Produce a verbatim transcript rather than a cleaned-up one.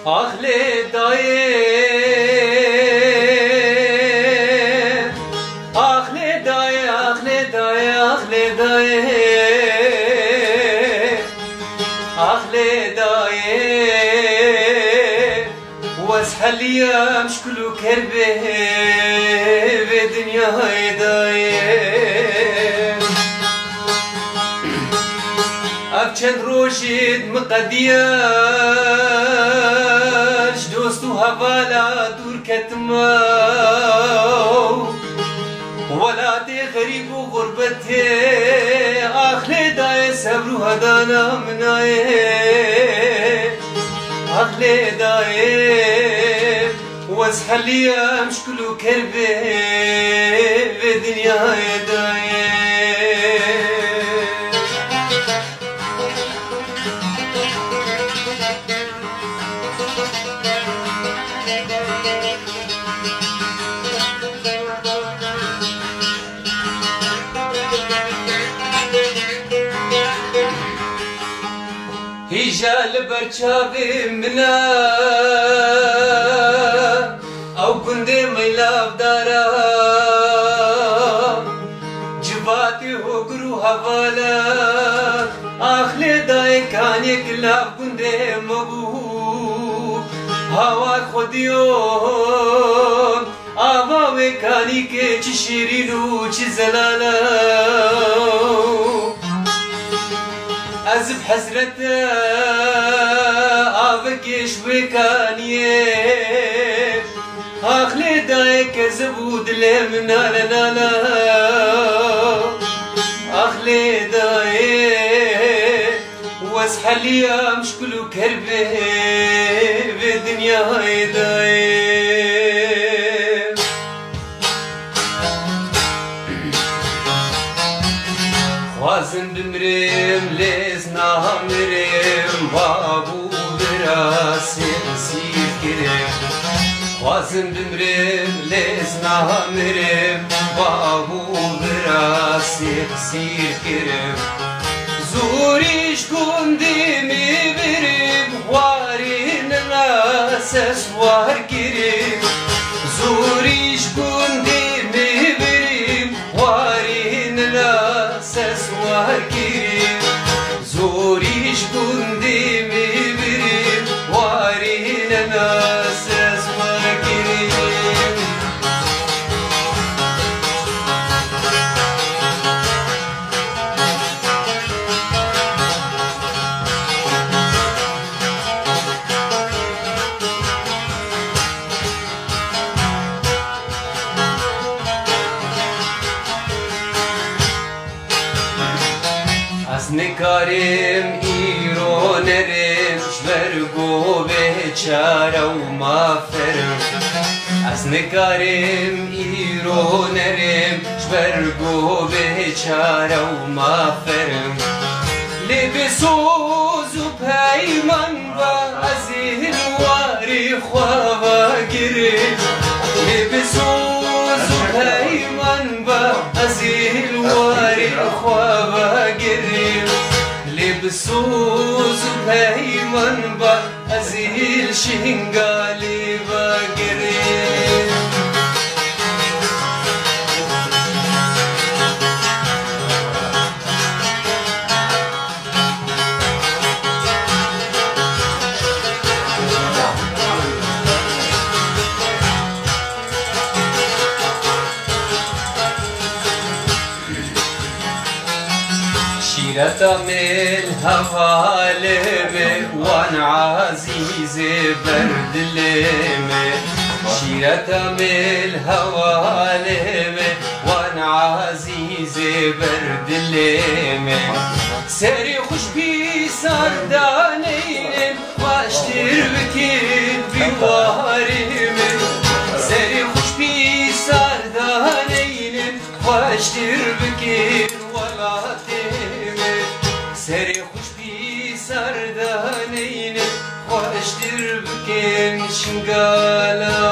آخلی دایه آخلی دایه آخلی دایه آخلی دایه آخلی دایه واسحليا مشكلو كربه بدنيا دايه أبشن روشد مقدياش دوستو هفالا دور كتماو ولا تغريب غربته أخلي داي سبرو هدانا منايه أخلي داي واسحليا مشكلو كربه بدنيا دايه هيجال برشابي منا او كندي ميلاف دارا جباتي هوغرو هوالا اخلي داي كاني كلاف كندي مبو هوا خوديو آوا وكاني كي چشيرينو چي زلالا از بحسرت آبكش وكانيه آخلي داي كزبود لمنا لا لا آخلي داي واسحليا مشكلو كربه بدنيا داي خوازن بمرم لسنا مرم بابو براسي سير كرم خوازن بمرم لسنا مرم بابو براسي سير كرم زوريش كندي مبرم وارين ناسس وار كرم زوريش كندي مبرم وارين ناسس وار كرم زوريش كندي مبرم وارين ناسس وار كرم نكارم إيرو نرم شبرقو بيچارة وما فرم از نكارم إيرو نرم شبرقو بيچارة وما فرم لبسوز وبهيمن وعزيه الواري خوابا قرم لبسوز وبهيمن وعزيه الواري خوابا قرم لبسوز وبهيمن وعزيه الشنقالي بقرم شيرة من هوالمي وان عزيز برد لمي شيرة من هوالمي وان عزيز برد لمي سري خوش بي سردانين واشتر بكين بوارمي سري خوش بي سردانين واشتر بكين ولاتمي سري خوش بي سردانين واشتر بكين شنقالا